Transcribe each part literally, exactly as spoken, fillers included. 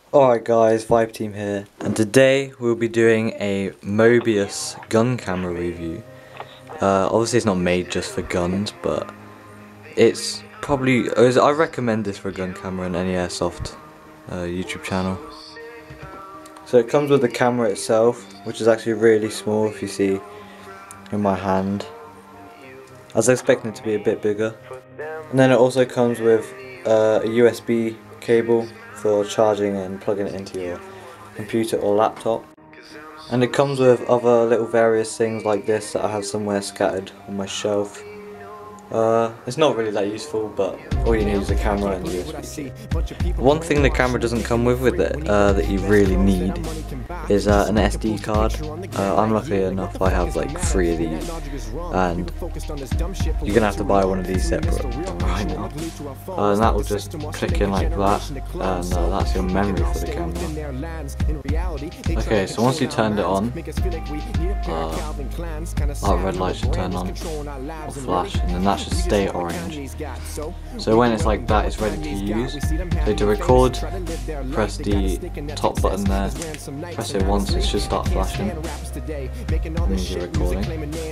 Alright guys, Vibe Team here, and today we'll be doing a Mobius gun camera review. Uh, obviously it's not made just for guns, but it's probably, I recommend this for a gun camera on any airsoft uh, YouTube channel. So it comes with the camera itself, which is actually really small if you see in my hand. I was expecting it to be a bit bigger. And then it also comes with uh, a U S B cable for charging and plugging it into your computer or laptop. And it comes with other little various things like this that I have somewhere scattered on my shelf. Uh, it's not really that useful, but all you need is a camera and a U S B. One thing the camera doesn't come with with it uh, that you really need is uh, an S D card. Uh, I'm lucky enough I have like three of these, and you're gonna have to buy one of these separate right now. Uh, and that will just click in like that, and uh, that's your memory for the camera. Okay, so once you turned it on, uh, that red light should turn on or flash, and then that should stay orange. So when it's like that, it's ready to use. So to record, press the top button there, press it once, it should start flashing. That means you're recording.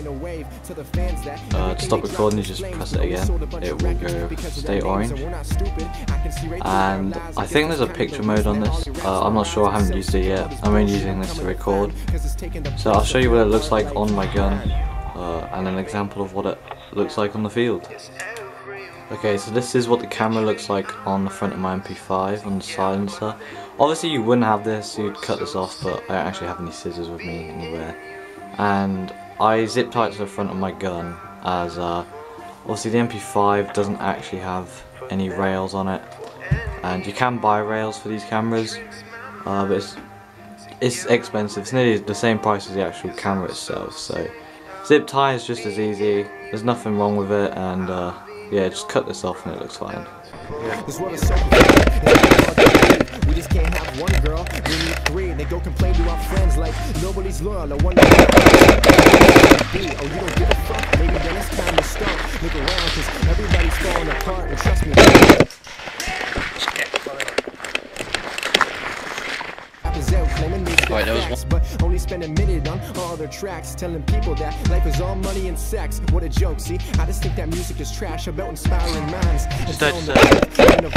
Uh, to stop recording, you just press it again, it will go stay orange. And I think there's a picture mode on this. uh, I'm not sure, I haven't used it yet. I'm only using this to record. So I'll show you what it looks like on my gun, uh, and an example of what it looks like on the field. Okay, so this is what the camera looks like on the front of my M P five on the silencer. Obviously you wouldn't have this, you'd cut this off, but I don't actually have any scissors with me anywhere. And I zip tie it to the front of my gun, as uh, obviously the M P five doesn't actually have any rails on it. And you can buy rails for these cameras, uh, but it's, it's expensive. It's nearly the same price as the actual camera itself, so zip tie is just as easy, there's nothing wrong with it, and uh, yeah, just cut this off and it looks fine. Yeah. We just can't have one girl, we need three. They go complain to our friends like nobody's loyal. I wonder oh, you don't give a fuck. Maybe then it's time to start. Look around, cause everybody's falling apart. And trust me. Right, that was but only spend a minute on all their tracks, telling people that life is all money and sex. What a joke, see? I just think that music is trash about inspiring minds. Just touch that.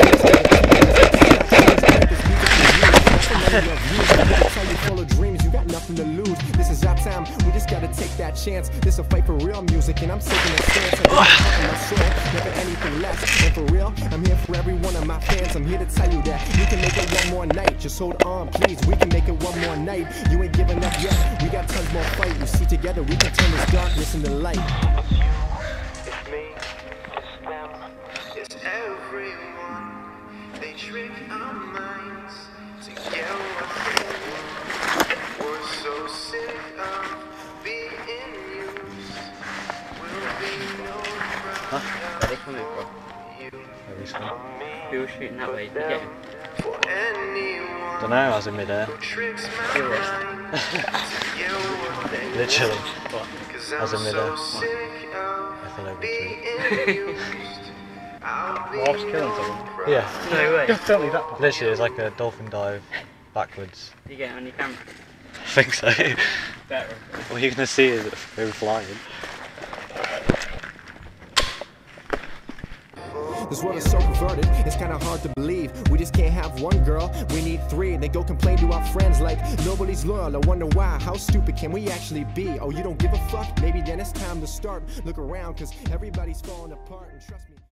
Full of dreams, you got nothing to lose. This is our time, we just gotta take that chance. This a fight for real music, and I'm taking a stance. I'm my soul, never anything less. And for real, I'm here for every one of my fans. I'm here to tell you that you can make it one more night. Just hold on, please. We can make it one more night. You ain't giving up yet. We got tons more fight. You see, together we can turn this darkness into light. It's me, it's them, it's everyone. They trick our minds to get what they want. We're so sick of being used. We'll be no problem. Huh? Where are they coming from? Very small. Who was shooting that way? Did you get him? Don't know, I was in mid-air. Literally. What? I was in mid-air. I fell over a tree. Whilst killing someone? Yeah. No way. Don't leave that part. Literally, it's like a dolphin dive backwards. Did you get it on your camera? I think so. Better. What you're going to see is it flying. This world is so perverted, it's kinda hard to believe. We just can't have one girl, we need three. They go complain to our friends like nobody's loyal. I wonder why, how stupid can we actually be? Oh, you don't give a fuck? Maybe then it's time to start. Look around, cause everybody's falling apart, and trust me.